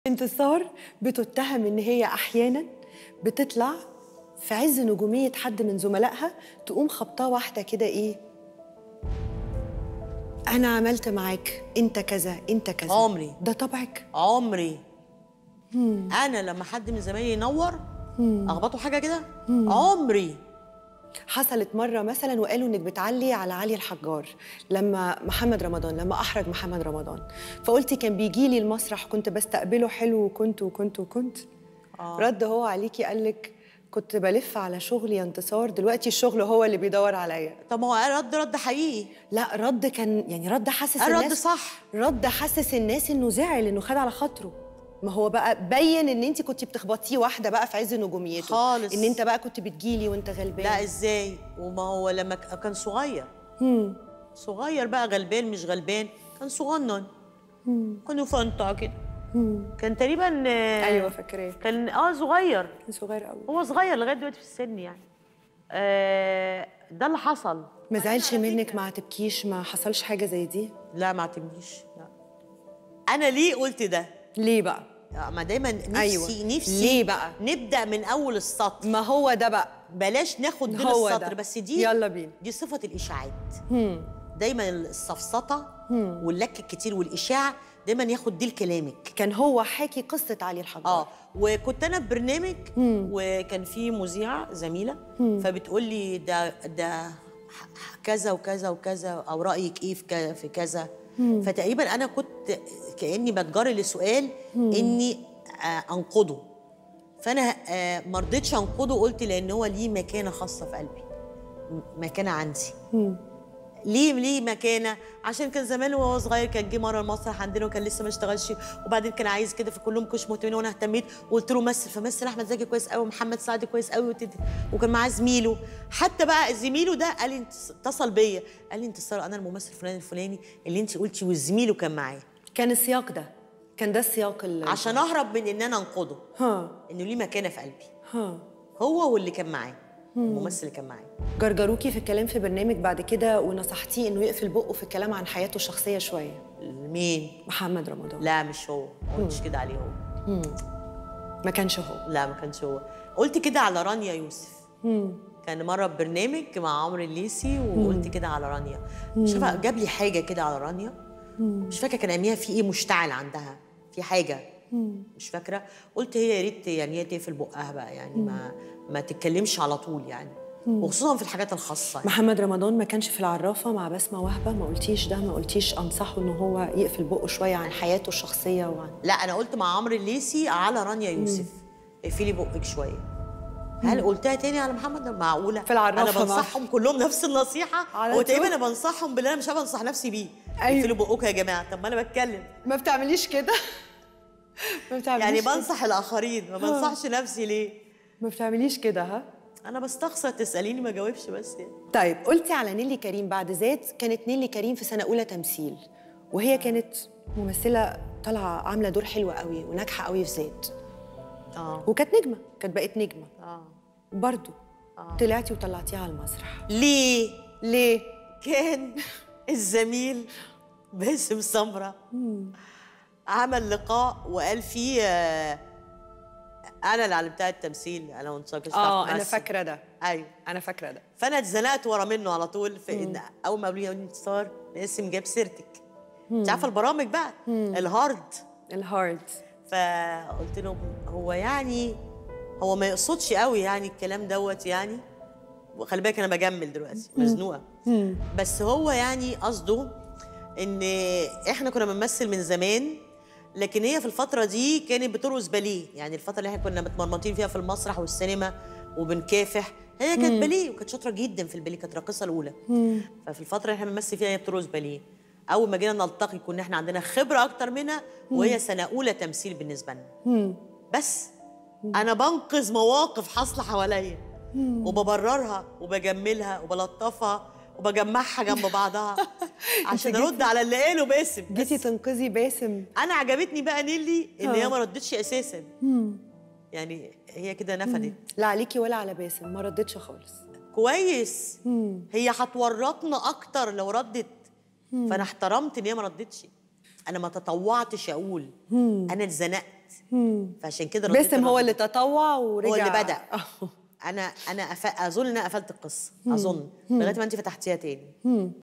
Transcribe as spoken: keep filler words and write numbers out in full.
انتصار بتتهم ان هي احيانا بتطلع في عز نجوميه حد من زملائها تقوم خبطاه واحده كده، ايه انا عملت معاك انت كذا انت كذا. عمري ده طبعك؟ عمري مم. انا لما حد من زمايلي ينور مم. اخبطه حاجه كده. عمري حصلت مره مثلا وقالوا انك بتعلي على علي الحجار لما محمد رمضان لما احرج محمد رمضان، فقلتي كان بيجي لي المسرح كنت بستقبله حلو وكنت وكنت وكنت آه. رد هو عليكي قال لك كنت بلف على شغلي يا انتصار، دلوقتي الشغل هو اللي بيدور عليا. طب ما هو رد رد حقيقي. لا رد كان يعني رد حاسس الناس الناس رد صح، رد حاسس الناس انه زعل انه خد على خاطره. ما هو بقى بين ان انت كنت بتخبطيه واحده بقى في عز نجوميته خالص، ان انت بقى كنت بتجيلي وانت غلبان. لا ازاي؟ وما هو لما كان صغير مم. صغير بقى غلبان مش غلبان، كان صغنن، كان يفنطع كده. كان تقريبا ايوه فاكراه، كان اه صغير، كان صغير قوي، هو صغير لغايه دلوقتي في السن يعني. آه ده اللي حصل. ما زعلش منك؟ ما تبكيش؟ ما حصلش حاجه زي دي؟ لا ما عتبنيش، لا. انا ليه قلت ده؟ ليه بقى؟ ما دايما نفسي أيوة. نفسي ليه بقى؟ نبدا من اول السطر. ما هو ده بقى، بلاش ناخد بين هو السطر ده. بس. دي يلا بينا. دي صفه الاشاعات. هم. دايما السفسطه واللك الكتير والاشاعه دايما ياخد دي لكلامك. كان هو حاكي قصه علي الحجار. اه وكنت انا في برنامج هم. وكان في مذيعه زميله هم. فبتقول لي ده ده كذا وكذا وكذا او رايك ايه في في كذا. هم. فتقريبا انا كنت كاني بتجري لسؤال اني آه انقده، فانا آه ما رضيتش انقده، قلت لان هو ليه مكانه خاصه في قلبي، مكانه عندي. هم. ليه ليه مكانه؟ عشان كان زمان وهو صغير كان جه مره المسرح عندنا وكان لسه ما اشتغلش، وبعدين كان عايز كده فكلهم كانوا مهتمين وانا اهتميت وقلت له مثل، فمثل احمد زكي كويس قوي ومحمد سعد كويس قوي وكان معاه زميله، حتى بقى زميله ده قال لي اتصل بيا قال لي انتصار انا الممثل الفلاني الفلاني اللي انت قلتي وزميله كان معاه. كان السياق ده، كان ده السياق اللي عشان اهرب من ان انا انقده. ها انه ليه مكانه في قلبي. ها هو واللي كان معاه، الممثل اللي كان معاه. جرجروكي في الكلام في برنامج بعد كده ونصحتيه انه يقفل بقه في الكلام عن حياته الشخصيه شويه. مين؟ محمد رمضان. لا مش هو، ما قلتش كده عليه هو. مم. ما كانش هو؟ لا ما كانش هو، قلت كده على رانيا يوسف. مم. كان مره ببرنامج مع عمرو الليثي وقلت كده على رانيا. مش عارفه جاب لي حاجه كده على رانيا. مم. مش فاكره كان اياميها في ايه مشتعل عندها في حاجه. مم. مش فاكره، قلت هي يا ريت يعني هي تقفل بقها بقى يعني. مم. ما ما تتكلمش على طول يعني. مم. وخصوصا في الحاجات الخاصه يعني. محمد رمضان ما كانش في العرافه مع بسمه وهبه؟ ما قلتيش ده؟ ما قلتيش انصحه ان هو يقفل بقه شويه عن حياته الشخصيه وعن؟ لا انا قلت مع عمرو الليثي على رانيا يوسف اقفلي بقك شويه. هل قلتها تاني على محمد؟ معقوله؟ في العرافه انا بنصحهم كلهم نفس النصيحه، هو تقريبا انا بنصحهم باللي انا مش عارفه انصح نفسي بيه. أيوة. اقفلوا بقكم يا جماعه. طب ما انا بتكلم. ما بتعمليش كده. ما بتعمليش يعني كده. بنصح الاخرين ما بنصحش نفسي ليه؟ ما بتعمليش كده ها؟ انا بستخسر تساليني ما اجاوبش بس يعني. طيب قلتي على نيلي كريم بعد ذات، كانت نيلي كريم في سنه اولى تمثيل وهي كانت ممثله طالعه عامله دور حلو قوي وناجحه قوي في ذات. اه وكانت نجمه، كانت بقت نجمه. اه برضه آه. طلعتي وطلعتيها على المسرح. ليه؟ ليه؟ كان الزميل باسم سمره عمل لقاء وقال فيه آه انا اللي علمتها التمثيل، انا وانتصار. اه انا فاكره ده. ايوه انا فاكره ده. فانا اتزنقت ورا منه على طول في ان اول ما قالوا لي انتصار الاسم جاب سيرتك. انت عارفه البرامج بقى مم. الهارد الهارد. فقلت لهم هو يعني هو ما يقصدش قوي يعني الكلام دوت يعني، وخلي بالك انا بجمل دلوقتي مزنوقه، بس هو يعني قصده ان احنا كنا بنمثل من زمان، لكن هي في الفتره دي كانت بترقص باليه، يعني الفتره اللي احنا كنا متمرمطين فيها في المسرح والسينما وبنكافح، هي كانت باليه وكانت شاطره جدا في الباليه، كانت راقصه الاولى. مم. ففي الفتره اللي احنا بنمثل فيها هي بترقص باليه. اول ما جينا نلتقي كنا احنا عندنا خبره اكتر منها وهي سنه اولى تمثيل بالنسبه لنا. مم. بس مم. انا بنقذ مواقف حاصله حواليا وببررها وبجملها وبلطفها وبجمعها جنب بعضها عشان ارد على اللي قاله باسم. جيتي تنقذي باسم. انا عجبتني بقى نيلي ان هي ما ردتش اساسا. مم. يعني هي كده نفدت. لا عليكي ولا على باسم، ما ردتش خالص. كويس. مم. هي هتورطنا اكتر لو ردت. مم. فانا احترمت ان هي ما ردتش. انا ما تطوعتش اقول. مم. انا اتزنقت. فعشان كده رديت باسم هو الرد اللي ده. تطوع ورجع. هو اللي بدأ. انا انا أف... اظن ان انا قفلت القصه، اظن لغايه ما انت فتحتيها تاني.